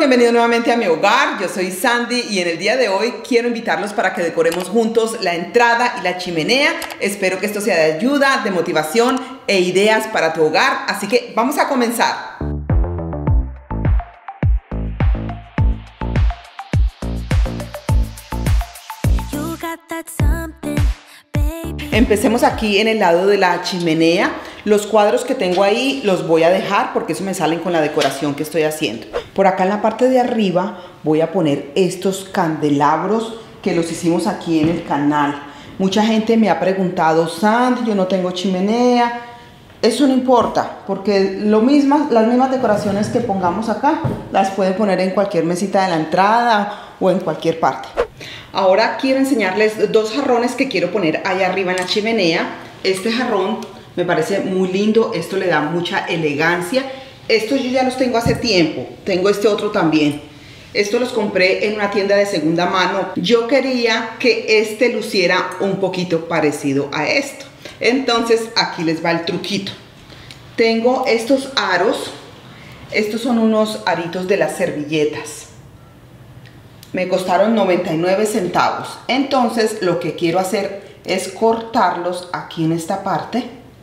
bienvenidos nuevamente a mi hogar. Yo soy Sandy y en el día de hoy quiero invitarlos para que decoremos juntos la entrada y la chimenea. Espero que esto sea de ayuda, de motivación e ideas para tu hogar. Así que vamos a comenzar. Empecemos aquí en el lado de la chimenea. Los cuadros que tengo ahí los voy a dejar porque eso me salen con la decoración que estoy haciendo. Por acá en la parte de arriba voy a poner estos candelabros que los hicimos aquí en el canal. Mucha gente me ha preguntado: Sandy, yo no tengo chimenea. Eso no importa, porque las mismas decoraciones que pongamos acá las pueden poner en cualquier mesita de la entrada o en cualquier parte. Ahora quiero enseñarles dos jarrones que quiero poner allá arriba en la chimenea. Este jarrón me parece muy lindo, esto le da mucha elegancia. Estos yo ya los tengo hace tiempo, tengo este otro también. Estos los compré en una tienda de segunda mano. Yo quería que este luciera un poquito parecido a esto. Entonces aquí les va el truquito. Tengo estos aros, estos son unos aritos de las servilletas. Me costaron 99 centavos. Entonces lo que quiero hacer es cortarlos aquí en esta parte.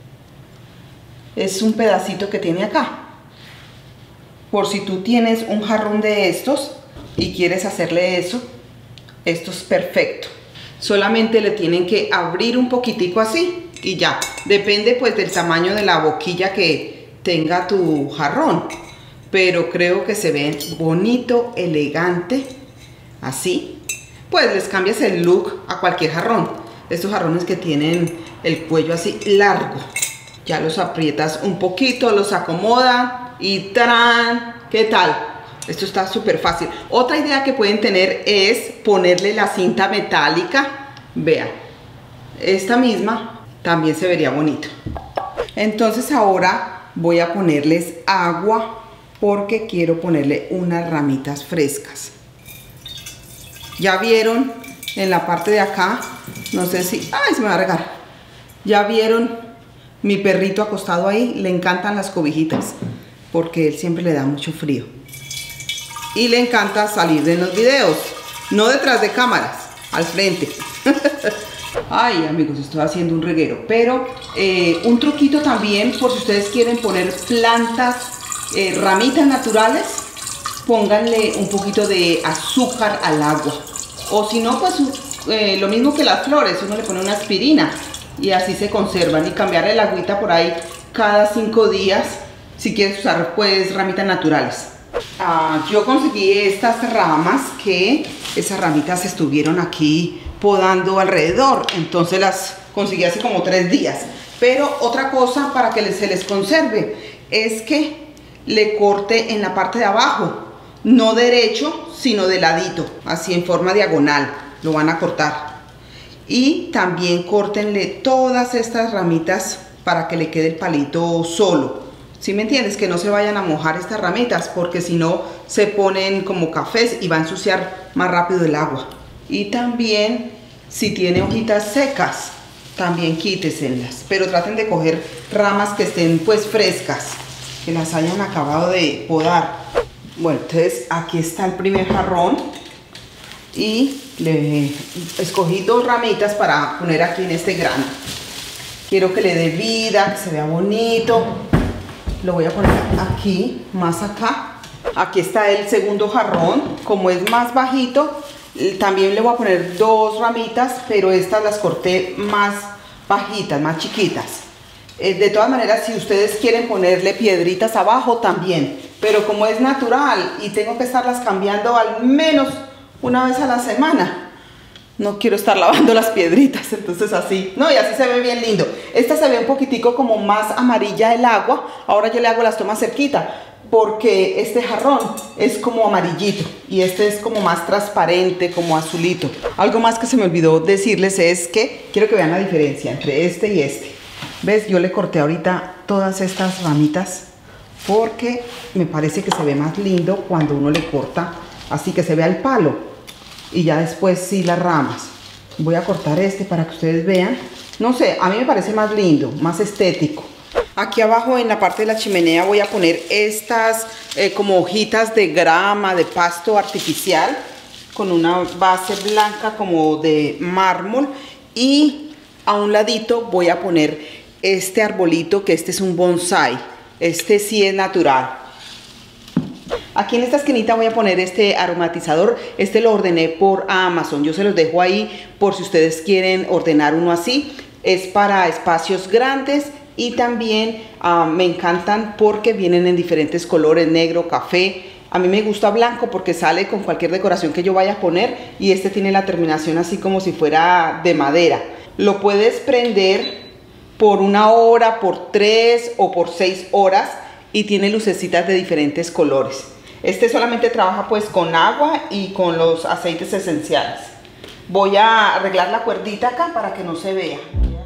Es un pedacito que tiene acá. Por si tú tienes un jarrón de estos y quieres hacerle eso, esto es perfecto. Solamente le tienen que abrir un poquitico así y ya. Depende pues del tamaño de la boquilla que tenga tu jarrón. Pero creo que se ve bonito, elegante. Así, pues les cambias el look a cualquier jarrón. Estos jarrones que tienen el cuello así largo, ya los aprietas un poquito, los acomodan y ¡tarán! ¿Qué tal? Esto está súper fácil. Otra idea que pueden tener es ponerle la cinta metálica. Vean, esta misma también se vería bonito. Entonces ahora voy a ponerles agua porque quiero ponerle unas ramitas frescas. Ya vieron en la parte de acá, no sé si, ¡ay, se me va a regar! Ya vieron mi perrito acostado ahí, le encantan las cobijitas porque él siempre le da mucho frío. Y le encanta salir en los videos, no detrás de cámaras, al frente. Ay, amigos, estoy haciendo un reguero. Pero un truquito también, por si ustedes quieren poner plantas, ramitas naturales, pónganle un poquito de azúcar al agua. O si no, pues lo mismo que las flores, uno le pone una aspirina y así se conservan. Y cambiarle la agüita por ahí cada 5 días si quieres usar pues ramitas naturales. Yo conseguí estas ramas que esas ramitas estuvieron aquí podando alrededor. Entonces las conseguí hace como 3 días. Pero otra cosa para que se les conserve es que le corte en la parte de abajo. No derecho, sino de ladito, así en forma diagonal, lo van a cortar. Y también córtenle todas estas ramitas para que le quede el palito solo. ¿Sí me entiendes? Que no se vayan a mojar estas ramitas, porque si no se ponen como cafés y va a ensuciar más rápido el agua. Y también, si tiene hojitas secas, también quíteselas, pero traten de coger ramas que estén pues frescas, que las hayan acabado de podar. Bueno, entonces aquí está el primer jarrón y le escogí 2 ramitas para poner aquí en este grano. Quiero que le dé vida, que se vea bonito. Lo voy a poner aquí, más acá. Aquí está el segundo jarrón. Como es más bajito, también le voy a poner 2 ramitas, pero estas las corté más bajitas, más chiquitas. De todas maneras, si ustedes quieren ponerle piedritas abajo también, pero como es natural y tengo que estarlas cambiando al menos una vez a la semana, no quiero estar lavando las piedritas, entonces así, no, y así se ve bien lindo. Esta se ve un poquitico como más amarilla el agua. Ahora yo le hago las tomas cerquita porque este jarrón es como amarillito y este es como más transparente, como azulito. Algo más que se me olvidó decirles es que quiero que vean la diferencia entre este y este. ¿Ves? Yo le corté ahorita todas estas ramitas porque me parece que se ve más lindo cuando uno le corta así, que se vea el palo, y ya después sí las ramas. Voy a cortar este para que ustedes vean. No sé, a mí me parece más lindo, más estético. Aquí abajo en la parte de la chimenea voy a poner estas como hojitas de grama, de pasto artificial, con una base blanca como de mármol, y a un ladito voy a poner este arbolito, que este es un bonsai. Este sí es natural. Aquí en esta esquinita voy a poner este aromatizador. Este lo ordené por Amazon. Yo se los dejo ahí por si ustedes quieren ordenar uno así. Es para espacios grandes y también me encantan porque vienen en diferentes colores, negro, café. A mí me gusta blanco porque sale con cualquier decoración que yo vaya a poner, y este tiene la terminación así como si fuera de madera. Lo puedes prender por 1 hora, por 3 o por 6 horas y tiene lucecitas de diferentes colores. Este solamente trabaja pues con agua y con los aceites esenciales. Voy a arreglar la cuerdita acá para que no se vea.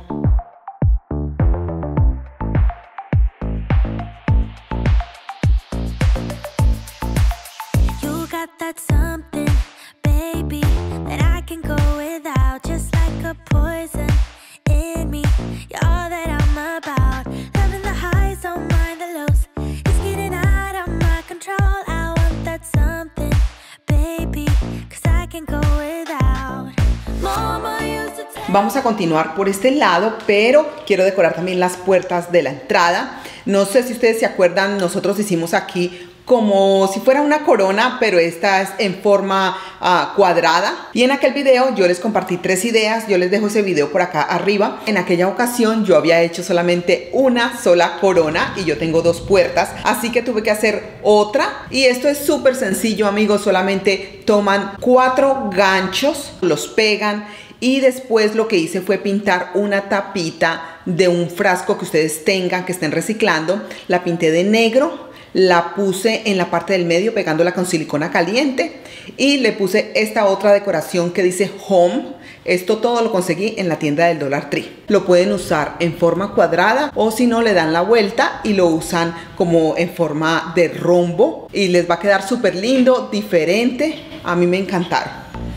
Vamos a continuar por este lado, pero quiero decorar también las puertas de la entrada. No sé si ustedes se acuerdan, nosotros hicimos aquí como si fuera una corona, pero esta es en forma cuadrada. Y en aquel video yo les compartí 3 ideas, yo les dejo ese video por acá arriba. En aquella ocasión yo había hecho solamente una sola corona y yo tengo 2 puertas, así que tuve que hacer otra. Y esto es súper sencillo, amigos, solamente toman 4 ganchos, los pegan, y después lo que hice fue pintar una tapita de un frasco que ustedes tengan, que estén reciclando. La pinté de negro, la puse en la parte del medio pegándola con silicona caliente y le puse esta otra decoración que dice Home. Esto todo lo conseguí en la tienda del Dollar Tree. Lo pueden usar en forma cuadrada o si no le dan la vuelta y lo usan como en forma de rombo y les va a quedar súper lindo, diferente. A mí me encantaron.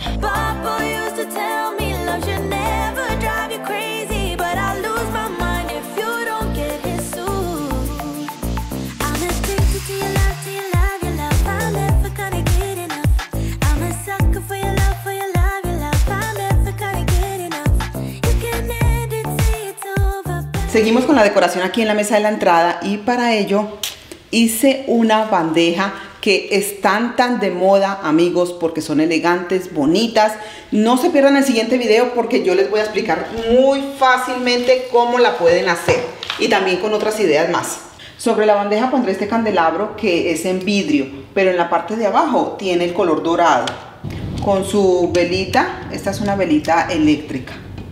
Seguimos con la decoración aquí en la mesa de la entrada y para ello hice una bandeja que están tan de moda, amigos, porque son elegantes, bonitas. No se pierdan el siguiente video porque yo les voy a explicar muy fácilmente cómo la pueden hacer y también con otras ideas más. Sobre la bandeja pondré este candelabro que es en vidrio, pero en la parte de abajo tiene el color dorado con su velita. Esta es una velita eléctrica.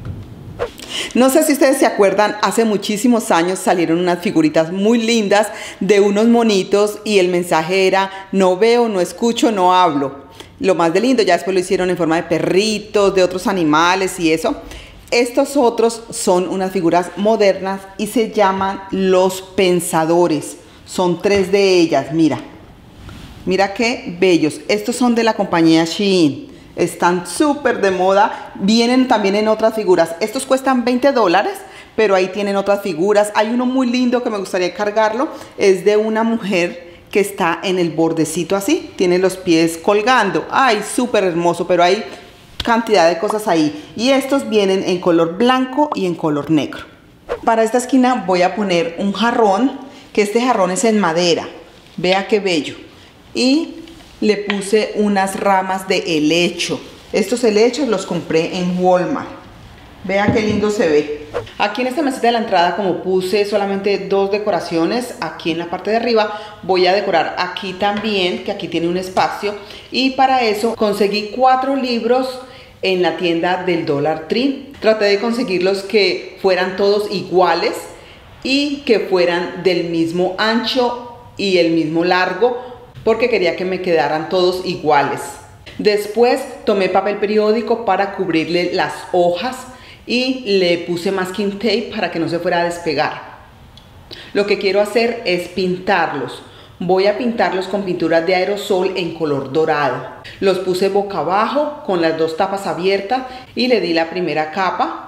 No sé si ustedes se acuerdan, hace muchísimos años salieron unas figuritas muy lindas de unos monitos y el mensaje era: no veo, no escucho, no hablo. Lo más de lindo, ya después lo hicieron en forma de perritos, de otros animales y eso. Estos otros son unas figuras modernas y se llaman los pensadores. Son 3 de ellas, mira. Mira qué bellos. Estos son de la compañía Shein. Están súper de moda. Vienen también en otras figuras. Estos cuestan $20, pero ahí tienen otras figuras. Hay uno muy lindo que me gustaría cargarlo. Es de una mujer que está en el bordecito así. Tiene los pies colgando. Ay, súper hermoso, pero hay cantidad de cosas ahí. Y estos vienen en color blanco y en color negro. Para esta esquina voy a poner un jarrón, que este jarrón es en madera. Vea qué bello. Y le puse unas ramas de helecho. Estos helechos los compré en Walmart. Vea qué lindo se ve. Aquí en esta mesita de la entrada, como puse solamente 2 decoraciones, aquí en la parte de arriba voy a decorar aquí también, que aquí tiene un espacio. Y para eso conseguí 4 libros en la tienda del Dollar Tree. Traté de conseguirlos que fueran todos iguales y que fueran del mismo ancho y el mismo largo, porque quería que me quedaran todos iguales. Después tomé papel periódico para cubrirle las hojas y le puse masking tape para que no se fuera a despegar. Lo que quiero hacer es pintarlos. Voy a pintarlos con pinturas de aerosol en color dorado. Los puse boca abajo con las 2 tapas abiertas y le di la primera capa.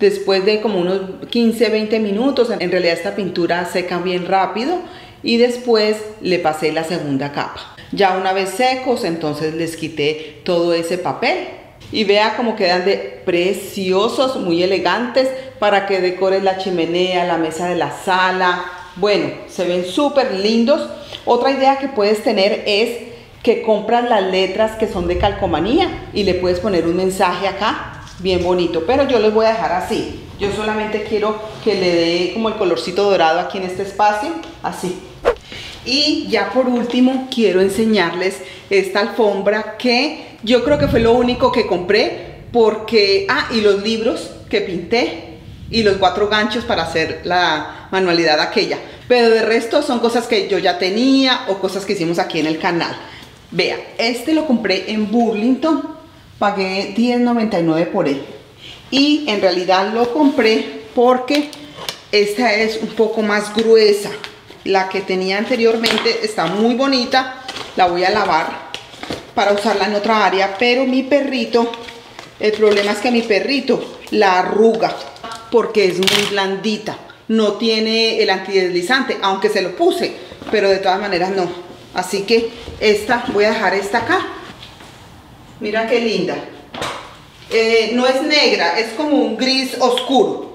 Después de como unos 15-20 minutos, en realidad esta pintura seca bien rápido, y después le pasé la segunda capa. Ya una vez secos, entonces les quité todo ese papel. Y vea cómo quedan de preciosos, muy elegantes, para que decores la chimenea, la mesa de la sala. Bueno, se ven súper lindos. Otra idea que puedes tener es que compras las letras que son de calcomanía y le puedes poner un mensaje acá bien bonito, pero yo les voy a dejar así. Yo solamente quiero que le dé como el colorcito dorado aquí en este espacio, así. Y ya por último quiero enseñarles esta alfombra que yo creo que fue lo único que compré, porque, y los libros que pinté y los 4 ganchos para hacer la manualidad aquella, pero de resto son cosas que yo ya tenía o cosas que hicimos aquí en el canal. Vea, este lo compré en Burlington, pagué $10.99 por él, y en realidad lo compré porque esta es un poco más gruesa. La que tenía anteriormente está muy bonita, la voy a lavar para usarla en otra área, pero mi perrito, el problema es que mi perrito la arruga porque es muy blandita, no tiene el antideslizante, aunque se lo puse, pero de todas maneras no. Así que esta, voy a dejar esta acá. Mira qué linda. No es negra, es como un gris oscuro.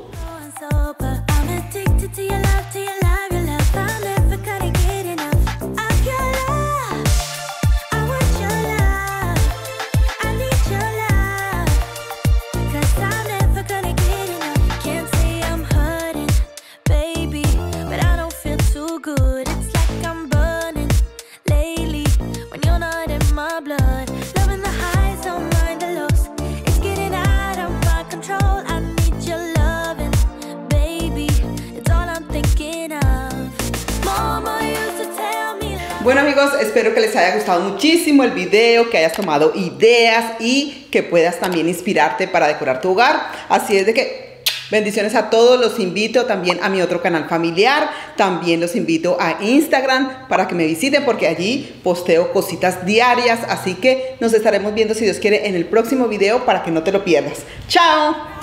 Bueno amigos, espero que les haya gustado muchísimo el video, que hayas tomado ideas y que puedas también inspirarte para decorar tu hogar. Así es de que bendiciones a todos, los invito también a mi otro canal familiar, también los invito a Instagram para que me visiten porque allí posteo cositas diarias, así que nos estaremos viendo si Dios quiere en el próximo video para que no te lo pierdas. ¡Chao!